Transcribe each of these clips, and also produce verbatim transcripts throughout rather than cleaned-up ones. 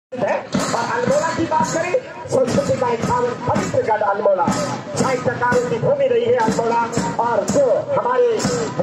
और अल्मोड़ा की बात करें, संस्कृति का एक पवित्र गढ़ अल्मोड़ा, साहित्यकारों की भूमि रही है अल्मोड़ा, और जो हमारे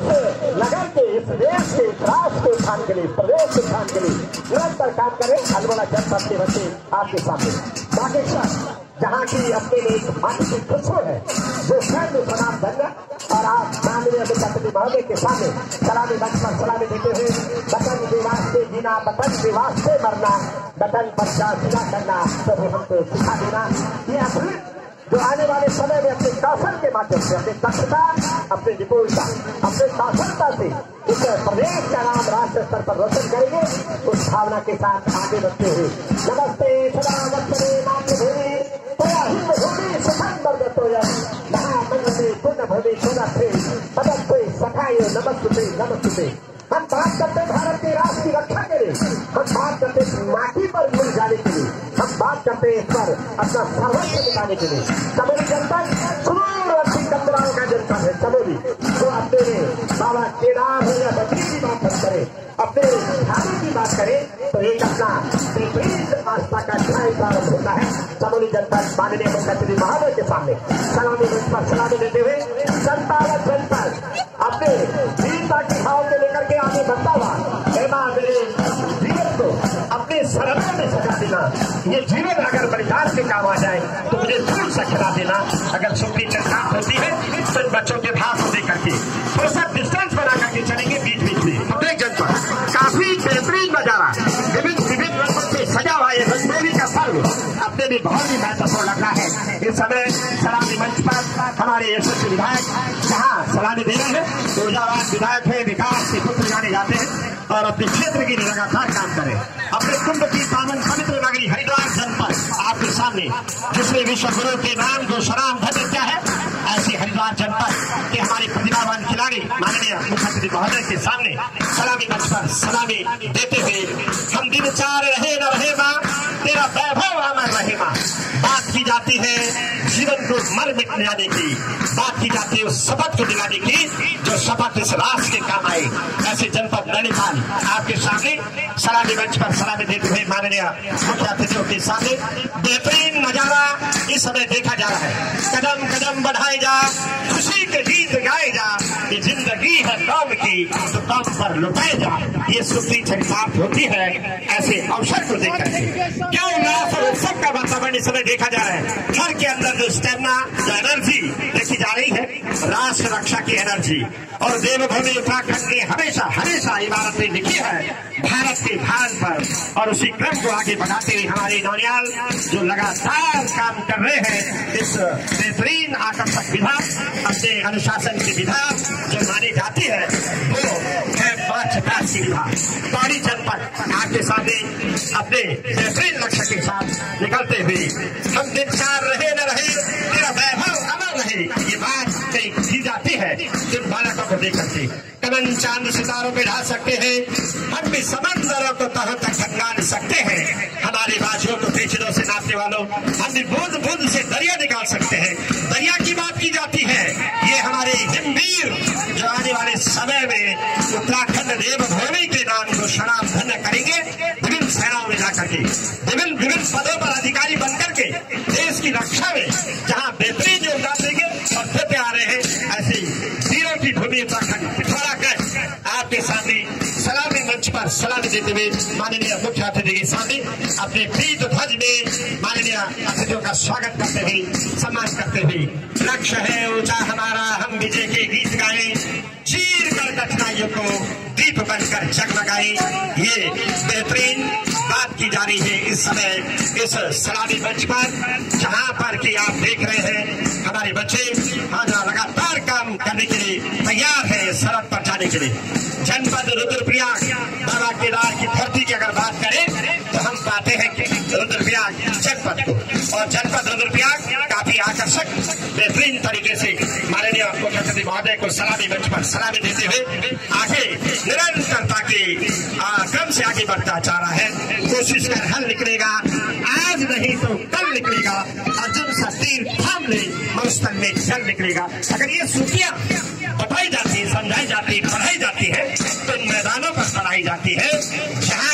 नगर के इस देश के राष्ट्र के उत्थान के लिए, प्रदेश के उत्थान के लिए निरंतर काम करें अल्मोड़ा जनपद के बच्चे आपके सामने। बागेश्वर जहाँ की अपने लिए मानसिक खुशबू है, जो स्वयं सनाम धन्य, और आप माननीय मुख्यमंत्री महोदय के सामने सलामी मंच पर सलामी देते हुए वतन के वास्ते जीना, वतन के वास्ते मरना, वतन पर सीधा करना, प्रभु हमको सिखा देना, ये अद्भुत जो आने वाले समय में अपने कौशल के माध्यम से, अपनी दक्षता, अपनी निपुणता, अपने कौशलता से इस प्रदेश का नाम राष्ट्र स्तर पर रोशन करेंगे, उस भावना के साथ आगे बढ़ते हुए नमस्ते सदा वत्सले मातृभूमि तया हिंद भूमि सुखंदर गतोयम महामंगले पुण्य भूमि सुनते पदस्ते सखाय नमस्ते नमस्ते। हम बात करते भारत के राष्ट्र की रक्षा के लिए, हम बात करते माटी पर मिल जाने के लिए, हम बात करते इस पर अपना सर्वस्व दिखाने के लिए। चमोली जनपद सुदूरवर्ती कमराओं का जनपद है चमोली, जो अपने बाबा केदार हो या बद्री की बात हम करें, अपने धामी की बात करें, तो एक अपना बेहतरीन आस्था का अध्याय प्रारंभ होता है चमोली जनपद माननीय मुख्यमंत्री महोदय के सामने सलामी मंच पर सलामी देते हुए संतावन जनपद अपने वीरता की भाव को लेकर के आगे बढ़ता हुआ हेमा मेरे जीवन को अपने सरहदों में सजा देना, ये जीवन अगर बलिदान के काम आ जाए तो मुझे दूर से खिला देना। अगर सुप्री चर्चा होती है तो इन बच्चों के भाव को देकर के थोड़ा सा डिस्टेंस बना करके चलेंगे बीच बीच में। प्रत्येक जनपद काफी बेहतरीन नजारा, विभिन्न विभिन्न रंगों से सजा हुआ ये रंगोली का पर्व अपने भी बहुत ही महत्वपूर्ण लग रहा है। इस समय सलामी मंच पर हमारे यशस्वी विधायक जहाँ सलामी दे रहे हैं, ऊर्जावान विधायक है, विकास के पुत्र जाने जाते हैं और अपने क्षेत्र के लिए लगातार काम करें। अपने कुंभ की पावन पवित्र नगरी हरिद्वार जनपद आपके सामने, जिसमें विश्व गुरु के नाम को सलाम धन्य क्या है, ऐसे हरिद्वार जनपद के हमारे प्रतिभावान खिलाड़ी माननीय मुख्यमंत्री महोदय के सामने सलामी मंच पर सलामी देते हुए हम दिन चार रहे न रहे माँ, तेरा वैभव अमर रहे माँ। बात की जाती है जीवन को मर मिटाने की, बात की जाती है उस शपथ को दिलाने की जो शपथ इस राष्ट्र के काम आए। ऐसे जनपद नैनीताल आपके सामने सलामी मंच पर सलामी देते हुए माननीय मुख्य अतिथियों के सामने बेहतरीन नजारा इस समय देखा जा रहा है। कदम कदम बढ़ाए जा, खुशी के गीत गाए जा, ये जिंदगी है कौम की तो कौम पर लुटाए जा, ये सुप्री चरितार्थ होती है ऐसे अवसर को देखकर के। क्यों उल्लास और उत्सव का वातावरण इस समय देखा जा रहा है। घर के अंदर जो स्टेमिना, जो एनर्जी देखी जा रही है, राष्ट्र रक्षा की एनर्जी, और देवभूमि उत्तराखंड ने हमेशा हमेशा इमारतें लिखी है भारत के भान पर, और उसी क्रम को आगे बढ़ाते हुए हमारे नौनियाल जो लगातार काम कर रहे हैं इस बेहतरीन आकर्षक विधा, अपने अनुशासन की विधा जो मानी जाती है वो है पांच पांच की विधा। पौड़ी जनपद आपके सामने अपने बेहतरीन लक्ष्य के साथ निकलते हुए हम दिन चार रहे न रहे तेरा वैभव अमर रहे, ये बात कही की जाती है जिन बालकों को देख करके। कमन चांद सितारों पे ढा सकते हैं, हम भी समंदरों को तह तक खंगाल सकते हैं, हमारी बाजुओं को पेचीदों से नापने वालों हम भी बूंद बूंद से दरिया निकाल सकते हैं। दरिया की बात की जाती है, ये हमारे हिमवीर जो आने वाले समय में उत्तराखंड देवभूमि के नाम को सलाम धन्य करेंगे, विभिन्न सेनाओं में जाकर के विभिन्न विभिन्न पदों पर अधिकारी बनकर के देश की रक्षा में जहाँ बेहतरीन योगदान देंगे और देते आ रहे हैं, ऐसी वीरों की भूमि उत्तराखंड पिथौरागढ़ आपके सामने सलामी मंच पर सलामी देते हुए माननीय मुख्य अतिथि के सामने अपने प्रीत ध्वज में माननीय अतिथियों का स्वागत करते हुए सम्मान करते हुए। लक्ष्य है ऊंचा हमारा, हम विजय के गीत गाएं, चीर कर कठिनाइयों को दीप बनकर जगमगाए, ये बेहतरीन बात की जा रही है इस समय इस सलामी मंच पर, जहां पर कि आप देख रहे हैं हमारे बच्चे आज लगातार काम करने के लिए तैयार है सरहद पर जाने के लिए। जनपद रुद्रप्रयाग बाबा केदार की धरती की अगर बात करें तो हम पाते हैं कि रुद्रप्रयाग जनपद को, और जनपद रुद्रप्रयाग काफी आकर्षक बेहतरीन तरीके से माननीय मुख्यमंत्री महोदय को सलामी मंच पर सलामी देते हुए आगे निरंतरता के क्रम से आगे बढ़ता जा रहा है। कोशिश कर हल निकलेगा, आज नहीं तो कल निकलेगा, अर्जुन सा तीर थाम ले मरुस्थल में जल निकलेगा। अगर ये सूफियां बताई जाती है, समझाई जाती है, पढ़ाई जाती है तो इन मैदानों पर पढ़ाई जाती है जहाँ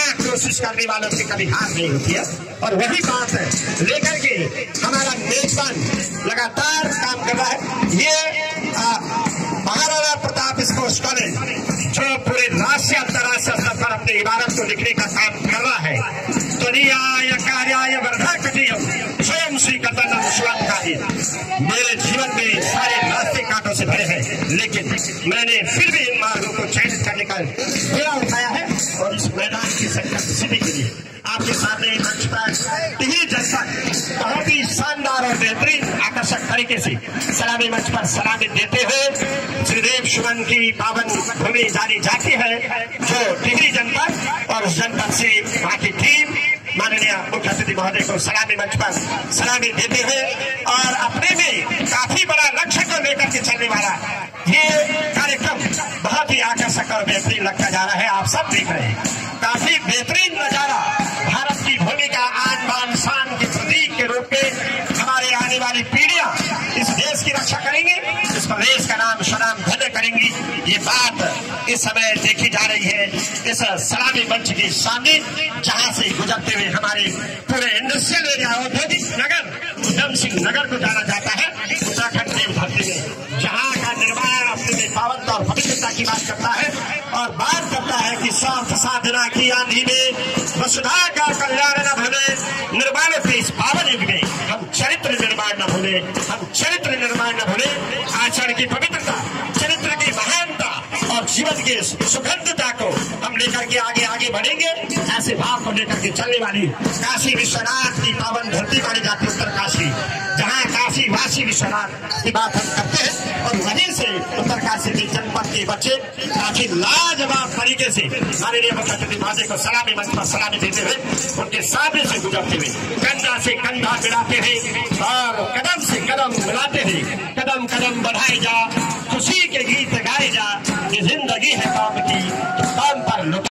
कोशिश करने वालों की कभी हार नहीं होती है। और वही बात है लेकर के हमारा मेजबान लगातार काम कर रहा है। ये महाराणा प्रताप स्पोर्ट्स कॉलेज जो पूरे राष्ट्रीय अंतर्राष्ट्रीय स्तर पर अपनी इबारत को लिखने का काम कर रहा है। स्वयं श्री कतन का ही मेरे जीवन में सारे रास्ते कांटों से भरे हैं, लेकिन मैंने फिर भी इन मार्गों को चयनित करने का बेड़ा उठाया है और इस मैदान की संकट सिद्धि के लिए आपके सामने मंच पर टिहरी जनपद बहुत ही शानदार और बेहतरीन आकर्षक तरीके से सलामी मंच पर सलामी देते हुए श्रीदेव सुमन की पावन भूमि जानी जाती है, जो टिहरी जनपद और उस जनपद से वहाँ की टीम माननीय मुख्य अतिथि महोदय को सलामी मंच पर सलामी देते हुए और अपने में काफी बड़ा लक्ष्य को लेकर के चलने वाला ये कार्यक्रम बहुत ही आकर्षक और बेहतरीन लगता जा रहा है। आप सब देख रहे हैं काफी बेहतरीन नजारा, भारत की भूमि का आन बान शान के प्रतीक के रूप में हमारे आने वाली पीढ़ियां इस देश की रक्षा करेंगी, इस प्रदेश का नाम स्वनाम धन्य करेंगी। ये बात इस समय देखी जा रही है इस सलामी मंच के सामने, जहां से गुजरते हुए हमारे पूरे इंडस्ट्रियल एरिया औद्योगिक नगर उधम सिंह नगर को जाना जाता है। उत्तराखंड देव धरती में जहां का निर्माण अपने में पावनता और पवित्रता की बात करता है और बात करता है कि स्वार्थ साधना की आंधी में वसुधा का कल्याण न भूले, निर्माण के इस पावन युग में हम चरित्र निर्माण न भूले, हम चरित्र निर्माण न भूले, आचरण की पवित्रता, चरित्र की महानता और जीवन की सुगंधता को हम लेकर के आगे आगे बढ़ेंगे। ऐसे भाव को लेकर के चलने वाली काशी विश्वनाथ की पावन धरती मानी जाती उत्तर काशी, जहाँ काशी वासी विश्वनाथ की बात हम करते हैं और वहीं से उत्तर काशी के जनपद के बच्चे काफी लाजवाब तरीके से माननीय मुख्य अतिथि महोदय को सलामी मंच पर सलामी देते हुए उनके सामने से गुजरते हुए कंधा से कंधा मिलाते हुए और कदम से कदम मिलाते हुए कदम कदम बढ़ाए जा, खुशी के गीत गाए जा, ये जिंदगी है काम की